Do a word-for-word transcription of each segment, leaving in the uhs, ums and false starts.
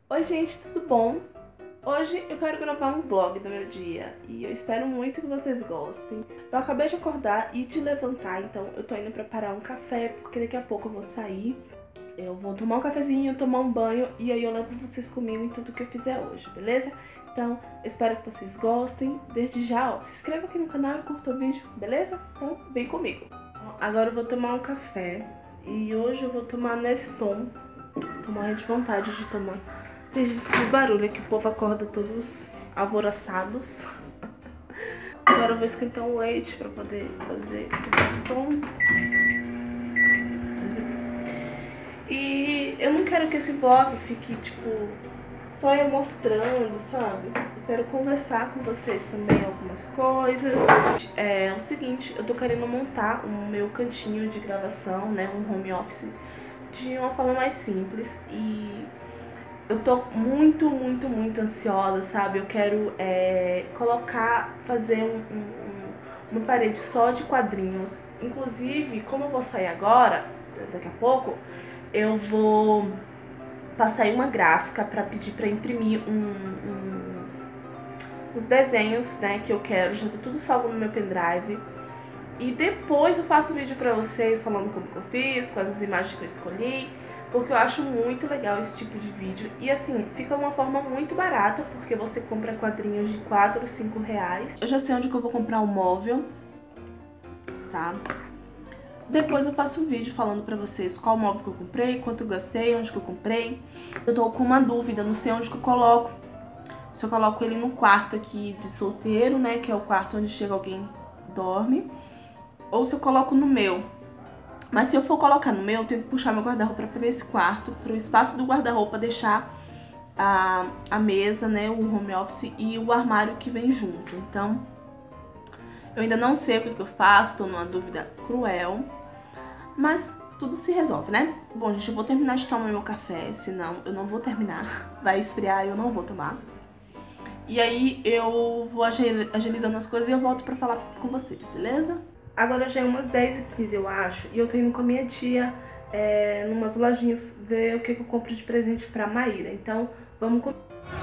Oi gente, tudo bom? Hoje eu quero gravar um vlog do meu dia e eu espero muito que vocês gostem. Eu acabei de acordar e de levantar, então eu tô indo preparar um café porque daqui a pouco eu vou sair. Eu vou tomar um cafezinho, tomar um banho e aí eu levo vocês comigo em tudo que eu fizer hoje, beleza? Então eu espero que vocês gostem. Desde já, ó, se inscreva aqui no canal e curta o vídeo, beleza? Então vem comigo. Agora eu vou tomar um café e hoje eu vou tomar Neston. Tô morrendo de vontade de tomar. Gente, desculpa o barulho, é que o povo acorda todos alvoroçados. Agora eu vou esquentar um leite pra poder fazer o Neston. E eu não quero que esse vlog fique, tipo, só eu mostrando, sabe? Eu quero conversar com vocês também algumas coisas. É o seguinte, eu tô querendo montar o meu cantinho de gravação, né? Um home office de uma forma mais simples e eu tô muito, muito, muito ansiosa, sabe? Eu quero é, colocar, fazer um, um, uma parede só de quadrinhos. Inclusive, como eu vou sair agora, daqui a pouco, eu vou passar aí uma gráfica pra pedir pra imprimir um, uns, uns desenhos, né, que eu quero. Já tá tudo salvo no meu pendrive. E depois eu faço vídeo pra vocês falando como que eu fiz, quais as imagens que eu escolhi, porque eu acho muito legal esse tipo de vídeo. E assim, fica uma forma muito barata, porque você compra quadrinhos de quatro, cinco reais. Eu já sei onde que eu vou comprar um móvel, tá? Depois eu faço um vídeo falando pra vocês qual móvel que eu comprei, quanto eu gastei, onde que eu comprei. Eu tô com uma dúvida, não sei onde que eu coloco. Se eu coloco ele no quarto aqui de solteiro, né, que é o quarto onde chega alguém dorme, ou se eu coloco no meu. Mas se eu for colocar no meu, eu tenho que puxar meu guarda-roupa para esse quarto, para o espaço do guarda-roupa deixar a, a mesa, né, o home office e o armário que vem junto. Então, eu ainda não sei o que, que eu faço, tô numa dúvida cruel, mas tudo se resolve, né? Bom, gente, eu vou terminar de tomar meu café, senão eu não vou terminar, vai esfriar e eu não vou tomar. E aí eu vou agilizando as coisas e eu volto pra falar com vocês, beleza? Agora já é umas dez e quinze, eu acho, e eu tô indo com a minha tia é, numas lojinhas ver o que, que eu compro de presente pra Maíra. Então, vamos com...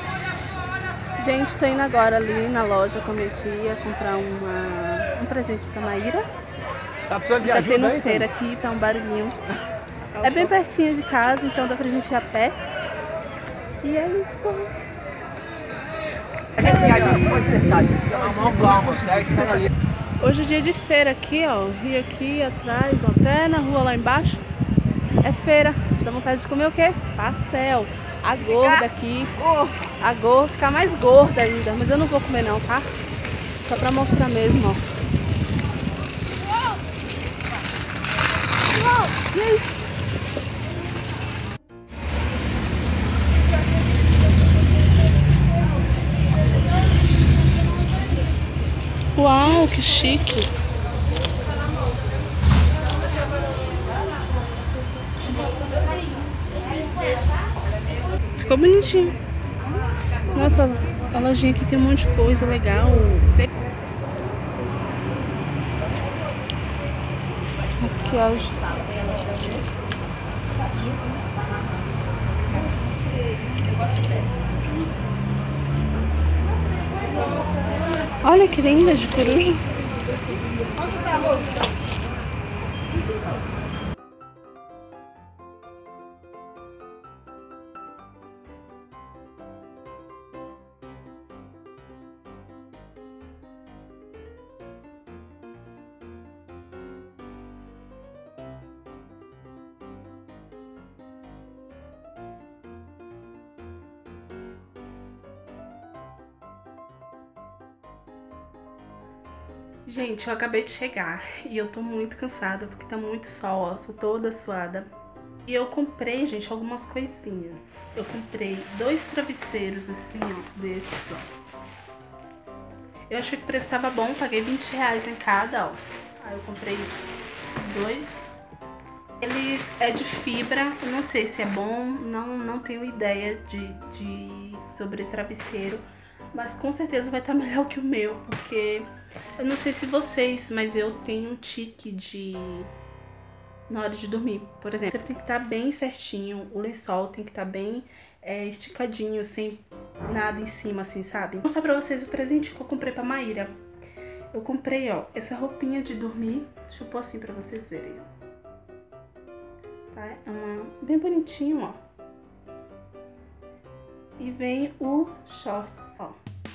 Gente, tô indo agora ali na loja com a minha tia comprar uma, um presente pra Maíra. Tá precisando de tá ajuda tendo aí, feira então? aqui, tá um barulhinho. É bem pertinho de casa, então dá pra gente ir a pé. E é isso. A gente, a gente pode pensar, chamar um calma, certo? Tá ali. Hoje é dia de feira aqui, ó. O rio aqui atrás, ó, até na rua lá embaixo. É feira. Dá vontade de comer o quê? Pastel. A gorda aqui. A gorda, ficar mais gorda ainda. Mas eu não vou comer não, tá? Só pra mostrar mesmo, ó. E é isso. Uau, que chique! Ficou bonitinho. Nossa, a lojinha aqui tem um monte de coisa legal. Maquiagem. Olha que linda de coruja. Gente, eu acabei de chegar e eu tô muito cansada porque tá muito sol, ó, tô toda suada. E eu comprei, gente, algumas coisinhas. Eu comprei dois travesseiros assim, ó, desses, ó. Eu achei que o preço tava bom, paguei vinte reais em cada, ó. Aí eu comprei esses dois. Eles é de fibra, eu não sei se é bom, não, não tenho ideia de, de sobre travesseiro. Mas com certeza vai estar melhor que o meu, porque eu não sei se vocês, mas eu tenho um tique de na hora de dormir. Por exemplo, ele tem que estar bem certinho, o lençol tem que estar bem é, esticadinho, sem nada em cima, assim, sabe? Vou mostrar pra vocês o presente que eu comprei pra Maíra. Eu comprei, ó, essa roupinha de dormir. Deixa eu pôr assim pra vocês verem, ó. Tá? É uma bem bonitinho, ó. E vem o short, ó.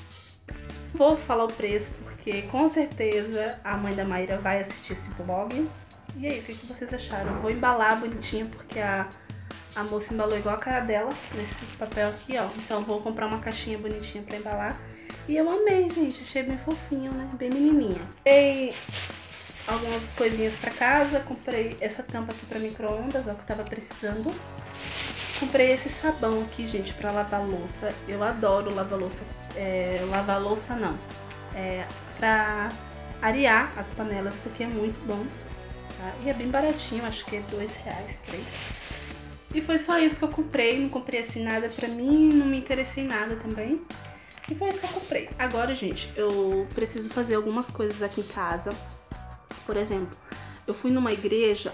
Vou falar o preço porque com certeza a mãe da Maíra vai assistir esse vlog. E aí, o que, que vocês acharam? Eu vou embalar bonitinho porque a, a moça embalou igual a cara dela nesse papel aqui, ó. Então vou comprar uma caixinha bonitinha pra embalar. E eu amei, gente. Achei bem fofinho, né? Bem menininha. Comprei algumas coisinhas pra casa. Comprei essa tampa aqui pra micro-ondas, ó, que eu tava precisando. Comprei esse sabão aqui, gente, pra lavar louça. Eu adoro lavar louça. É, lavar louça não. É, pra arear as panelas. Isso aqui é muito bom. Tá? E é bem baratinho, acho que é dois reais, três. E foi só isso que eu comprei. Não comprei assim nada pra mim, não me interessei em nada também. E foi isso que eu comprei. Agora, gente, eu preciso fazer algumas coisas aqui em casa. Por exemplo, eu fui numa igreja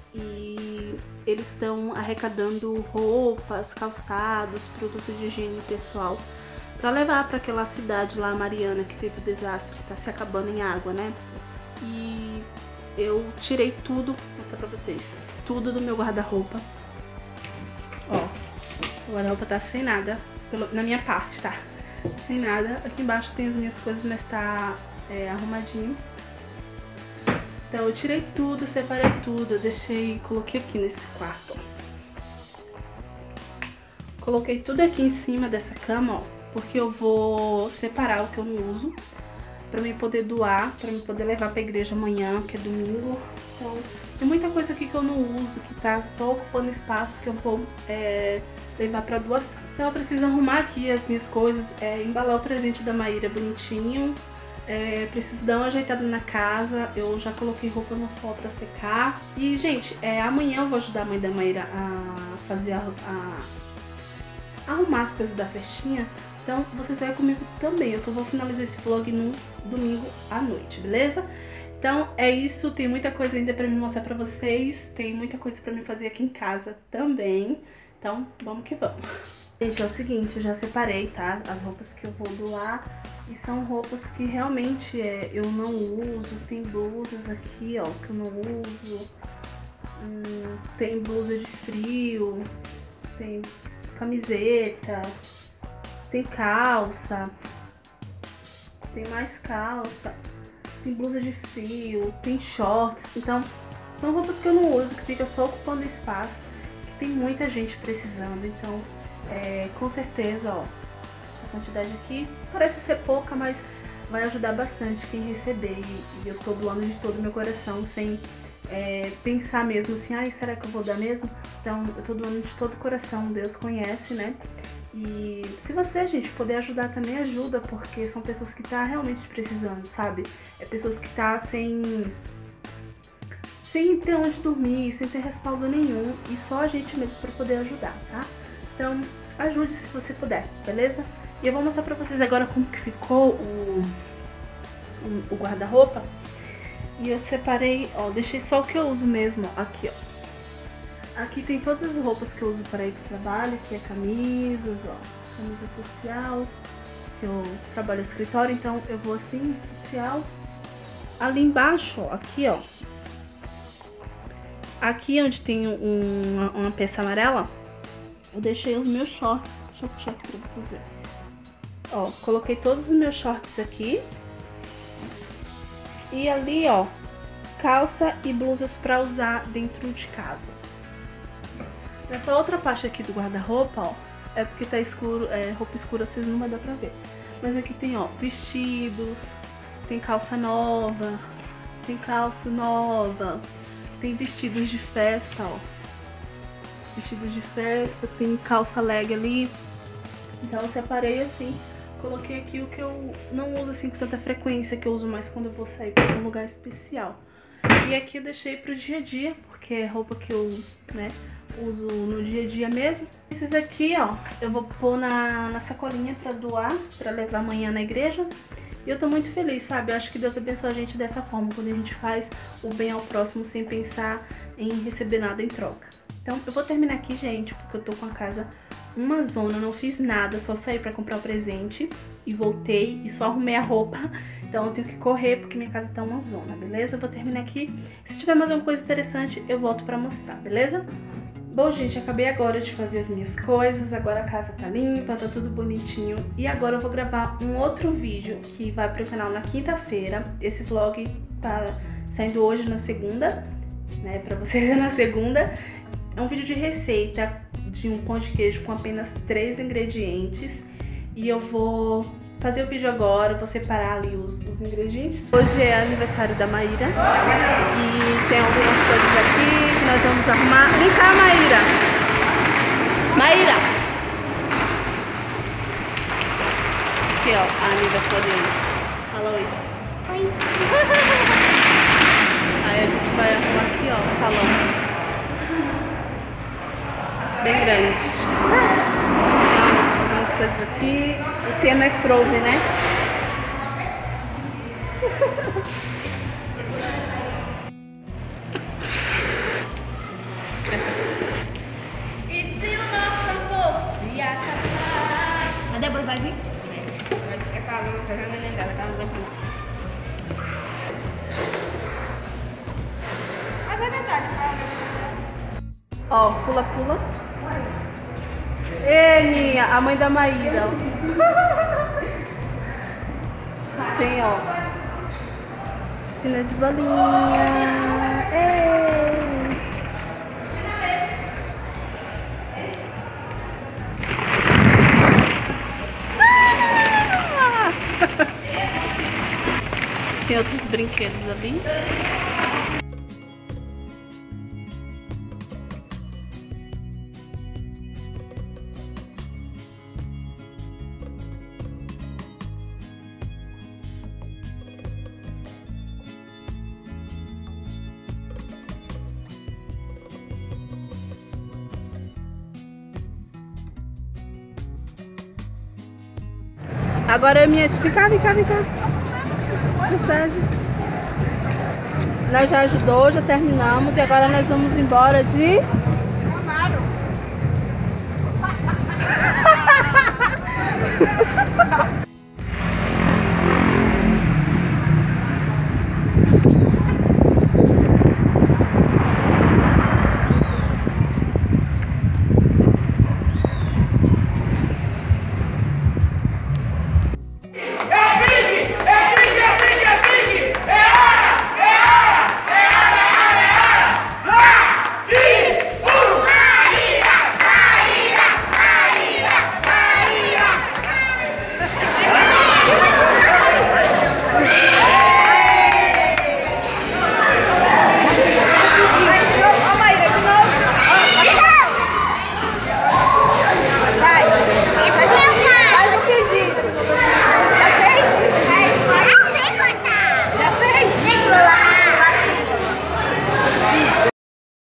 e eles estão arrecadando roupas, calçados, produtos de higiene pessoal pra levar pra aquela cidade lá, Mariana, que teve o desastre, que tá se acabando em água, né? E eu tirei tudo, vou mostrar pra vocês, tudo do meu guarda-roupa. Ó, o guarda-roupa tá sem nada, pelo, na minha parte, tá? Sem nada. Aqui embaixo tem as minhas coisas, mas tá é, arrumadinho. Então eu tirei tudo, separei tudo, eu deixei, coloquei aqui nesse quarto, ó. Coloquei tudo aqui em cima dessa cama, ó, porque eu vou separar o que eu não uso pra mim poder doar, pra mim poder levar pra igreja amanhã, que é domingo. Então, tem muita coisa aqui que eu não uso, que tá só ocupando espaço, que eu vou é, levar pra doação. Então eu preciso arrumar aqui as minhas coisas, é, embalar o presente da Maíra bonitinho. É, preciso dar uma ajeitada na casa, eu já coloquei roupa no sol pra secar. E, gente, é, amanhã eu vou ajudar a mãe da Maíra a fazer a, a, a arrumar as coisas da festinha. Então, vocês vão comigo também. Eu só vou finalizar esse vlog no domingo à noite, beleza? Então, é isso. Tem muita coisa ainda pra me mostrar pra vocês. Tem muita coisa pra me fazer aqui em casa também. Então, vamos que vamos. Gente, é o seguinte, eu já separei, tá? As roupas que eu vou doar. E são roupas que realmente é, eu não uso. Tem blusas aqui, ó, que eu não uso. Hum, tem blusa de frio. Tem camiseta. Tem calça, tem mais calça, tem blusa de frio, tem shorts. Então, são roupas que eu não uso, que fica só ocupando espaço, que tem muita gente precisando. Então, é, com certeza, ó, essa quantidade aqui parece ser pouca, mas vai ajudar bastante quem receber. E, e eu tô doando de todo o meu coração, sem é, pensar mesmo assim, ai, será que eu vou dar mesmo? Então, eu tô doando de todo o coração, Deus conhece, né? E se você, gente, puder ajudar também, ajuda, porque são pessoas que tá realmente precisando, sabe? É pessoas que tá sem, sem ter onde dormir, sem ter respaldo nenhum, e só a gente mesmo pra poder ajudar, tá? Então, ajude se você puder, beleza? E eu vou mostrar pra vocês agora como que ficou o, o, o guarda-roupa. E eu separei, ó, deixei só o que eu uso mesmo, aqui, ó. Aqui tem todas as roupas que eu uso para ir pro trabalho, que é camisas, ó, camisa social, que eu trabalho no escritório, então eu vou assim, social. Ali embaixo, ó, aqui, ó, aqui onde tem um, uma, uma peça amarela, eu deixei os meus shorts. Deixa eu puxar aqui pra vocês verem. Ó, coloquei todos os meus shorts aqui. E ali, ó, calça e blusas pra usar dentro de casa. Nessa outra parte aqui do guarda-roupa, ó, é porque tá escuro, é roupa escura, vocês não vai dar pra ver. Mas aqui tem, ó, vestidos, tem calça nova, tem calça nova, tem vestidos de festa, ó. Vestidos de festa, tem calça leg ali. Então eu separei assim, coloquei aqui o que eu não uso assim com tanta frequência, que eu uso mais quando eu vou sair pra um lugar especial. E aqui eu deixei pro dia a dia, porque é roupa que eu, né, uso no dia a dia mesmo. Esses aqui, ó, eu vou pôr na, na sacolinha pra doar, pra levar amanhã na igreja. E eu tô muito feliz, sabe? Eu acho que Deus abençoa a gente dessa forma, quando a gente faz o bem ao próximo sem pensar em receber nada em troca. Então eu vou terminar aqui, gente, porque eu tô com a casa uma zona, não fiz nada, só saí pra comprar o presente e voltei e só arrumei a roupa. Então eu tenho que correr porque minha casa tá uma zona, beleza? Eu vou terminar aqui. Se tiver mais alguma coisa interessante, eu volto pra mostrar, beleza? Bom, gente, acabei agora de fazer as minhas coisas, agora a casa tá limpa, tá tudo bonitinho. E agora eu vou gravar um outro vídeo que vai pro canal na quinta-feira. Esse vlog tá saindo hoje na segunda, né, pra vocês é na segunda. É um vídeo de receita de um pão de queijo com apenas três ingredientes. E eu vou fazer o vídeo agora, vou separar ali os, os ingredientes. Hoje é aniversário da Maíra e tem algumas coisas aqui que nós vamos arrumar. Vem cá, Maíra! Maíra! Aqui, ó, a aniversariante. Fala oi. Oi. Aí a gente vai arrumar aqui, ó, o salão. Bem grande. Algumas coisas aqui. O tema é Frozen, né? E se o nosso amor se acabar? A Débora vai vir? Vai dizer que ela não vai fazer neném dela, que ela não vai fazer. Mas é verdade, ó, pula, pula. Ê, Ninha, a mãe da Maíra. Tem, ó, piscina de bolinha. Ei. Ah! Tem outros brinquedos ali. Agora é minha... Vem cá, vem cá, vem cá. Gostade. Nós já ajudou, já terminamos. E agora nós vamos embora de... Amaro.